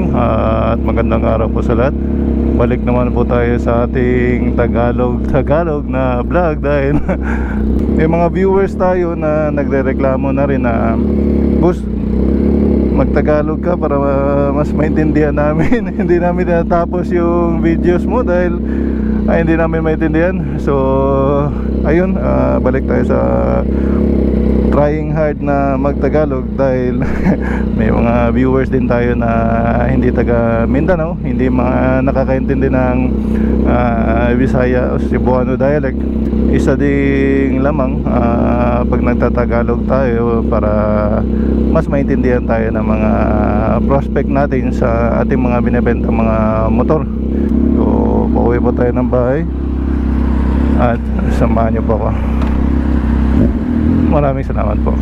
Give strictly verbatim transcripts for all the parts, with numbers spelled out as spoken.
uh, at magandang araw po sa lahat. Balik naman po tayo sa ating Tagalog Tagalog na vlog dahil may mga viewers tayo na nagrereklamo na rin na boss, magtagalog ka para uh, mas maintindihan namin. Hindi namin natapos yung videos mo dahil ay, hindi namin maintindihan. So ayun, uh, balik tayo sa trying hard na magtagalog dahil may mga viewers din tayo na hindi taga Mindanao, hindi mga nakakaintindi ng uh, Bisaya o Cebuano dialect. Isa ding lamang uh, pag nagtatagalog tayo para mas maintindihan tayo ng mga prospect natin sa ating mga binibenta mga motor. So pauwi po tayo ng bahay at samahan niyo po ako. Maraming salamat po.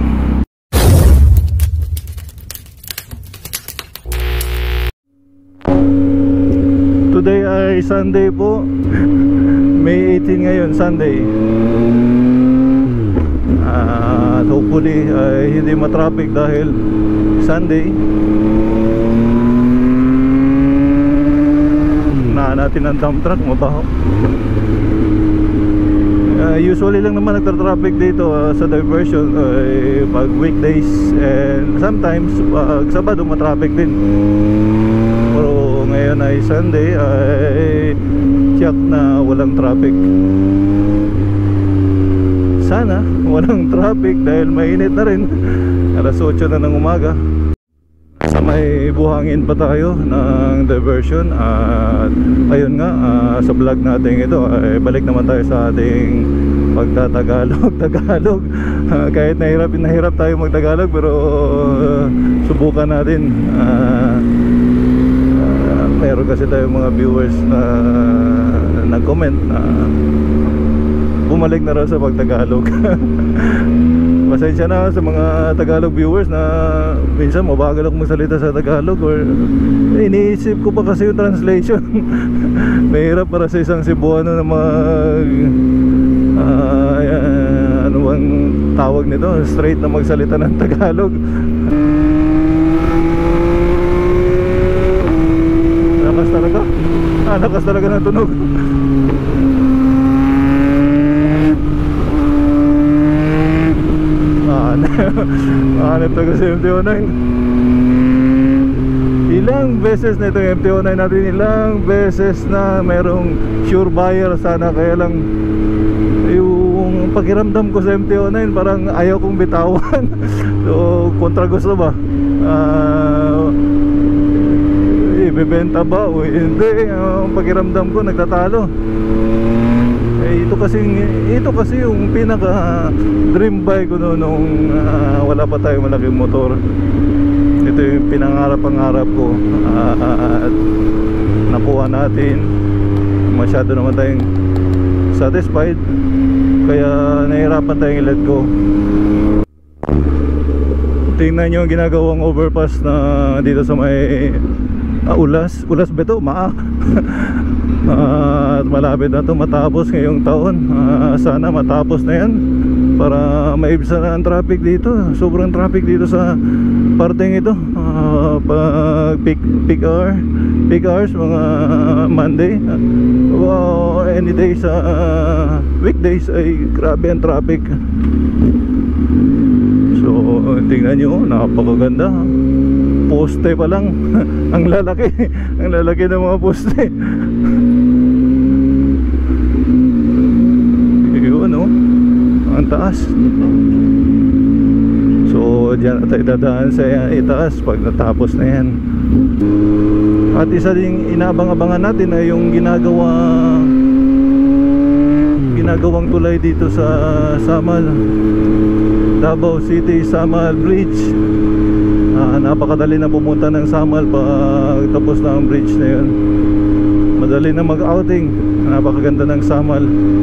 Today ay Sunday po. May eighteen ngayon, Sunday. At hopefully ay hindi matraffic dahil Sunday. Na natin ang dump truck, mabaho. Uh, usually lang naman nagtra-traffic dito uh, sa diversion uh, pag weekdays, and sometimes pag Sabado matraffic din. Pero ngayon ay Sunday, ay check na walang traffic. Sana walang traffic dahil mainit na rin. Alas otso na ng umaga. Sa may buhangin pa tayo ng diversion. At ayun nga, uh, sa vlog natin ito ay balik naman tayo sa ating pagtatagalog Tagalog. Uh, kahit nahirap nahirap tayo magtagalog, pero uh, subukan natin. uh, uh, Meron kasi tayong mga viewers na uh, nag-comment na bumalik na raw sa pagtagalog. Pasensya na sa mga Tagalog viewers na minsan mabagal ako magsalita sa Tagalog, or iniisip ko pa kasi yung translation. Mahirap para sa isang Cebuano na mag uh, uh, ano bang tawag nito, straight na magsalita ng Tagalog. Lakas talaga, ah, lakas talaga ng tunog. Ano ito kasi M T oh nine. Ilang beses na ito M T oh nine natin, ilang beses na merong sure buyer sana, kaya lang yung pakiramdam ko sa M T oh nine parang ayaw kong bitawan. So kontra gusto ba, uh, ibebenta ba o hindi? Ang pakiramdam ko nagtatalo. Eh, ito kasi ito kasi yung pinaka dream buy ko no, nung uh, wala pa tayong malaking motor. Ito yung pinangarap-pangarap ko, uh, uh, at nakuha natin. Masyado naman tayong satisfied, kaya nahirapan tayong let go. Tingnan nyo yung ginagawang overpass na dito sa may uh, Ulas Ulas ba ito? Maa. Uh, at malapit na ito matapos ngayong taon. uh, Sana matapos na yan para maibsan na ang traffic dito. Sobrang traffic dito sa parteng ito. uh, Pag peak, peak hour Peak hours, mga Monday, uh, any day sa uh, weekdays ay grabe ang traffic. So tingnan nyo, napakaganda. Poste pa lang. Ang lalaki. Ang lalaki ng mga poste. Yun, no? Ang taas. So dyan tayo dadaan sa itaas pag natapos na yan. At isa ding inabang-abangan natin ay yung ginagawa ginagawang tulay dito sa Samal, Davao City Samal Bridge. Uh, napakadali na pumunta ng Samal pag tapos na ang bridge na yun. Madali na mag-outing. Napakaganda ng Samal.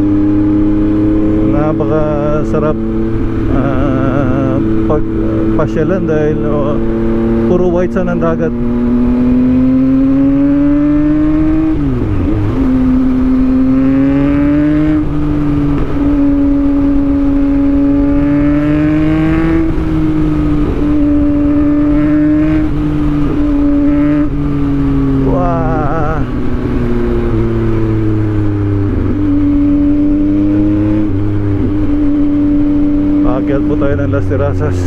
Napakasarap uh, pag pasyalan dahil uh, puro white sand ang dagat. Akyat po tayo ng Las Terrazas.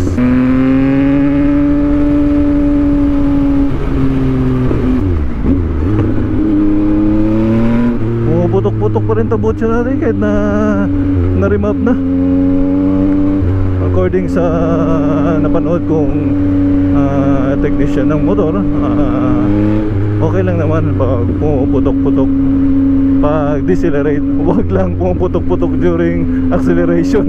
Putok-putok pa rin tabutsa natin kahit na na-remap na. According sa napanood kong uh, technician ng motor, uh, okay lang naman pag pumuputok-putok pag decelerate. Huwag lang pumuputok-putok during acceleration.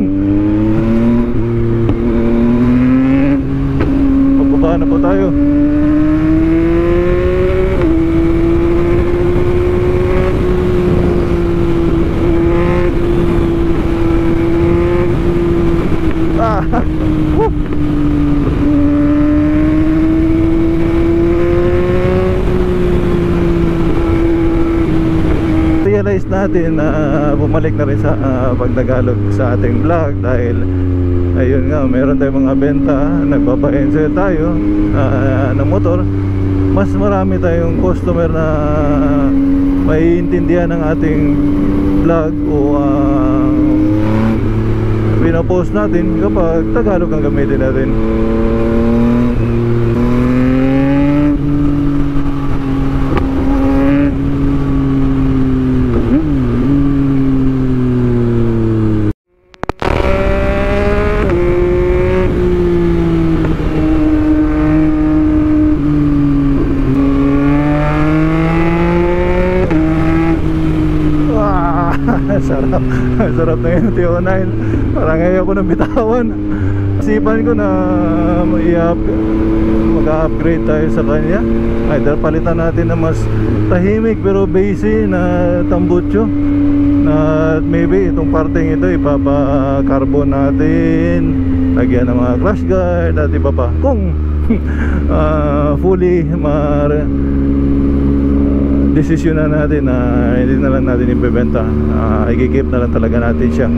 Pagbaba na po tayo. Realize natin na uh, bumalik na rin sa uh, pagtagalog sa ating vlog dahil ayun nga, meron tayong mga benta, nagpapa-ensure tayo uh, ng motor. Mas marami tayong customer na maiintindihan ng ating vlog o uh, pinapost natin kapag Tagalog ang gamitin natin. Sarap, sarap na yung T O nine. Parang ayaw ko nang bitawan. Isipan ko na mag-upgrade tayo sa kanya. Either palitan natin na mas tahimik pero basic na tambutso, na maybe itong parteng ito ipapa-carbon natin, lagyan ng mga crash guard at iba pa. Kung uh, fully ma desisyon na natin na hindi na lang natin ibebenta, uh, i-keep na lang talaga natin siya.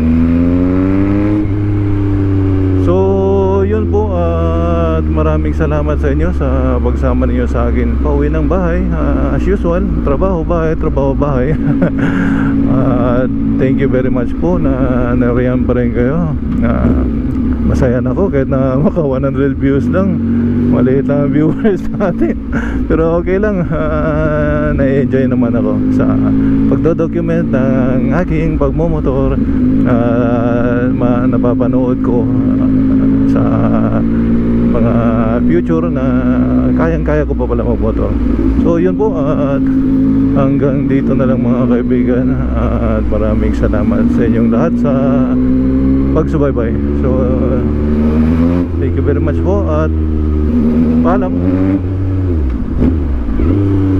So yun po, uh, at maraming salamat sa inyo sa pagsama ninyo sa akin pauwi ng bahay. Uh, as usual, trabaho bahay, trabaho bahay. uh, thank you very much po na nariyan pa rin kayo. uh, masaya na ako kahit na maka one hundred views lang, maliit lang ang viewers natin. Pero okay lang, uh, na-enjoy naman ako sa pagdodocument ng aking pagmumotor. uh, ma napapanood ko uh, sa mga future na kayang-kaya ko pa pala magmotor. So yun po, uh, at hanggang dito na lang mga kaibigan, uh, at maraming salamat sa inyong lahat sa pagsubaybay. So uh, thank you very much po at paalam.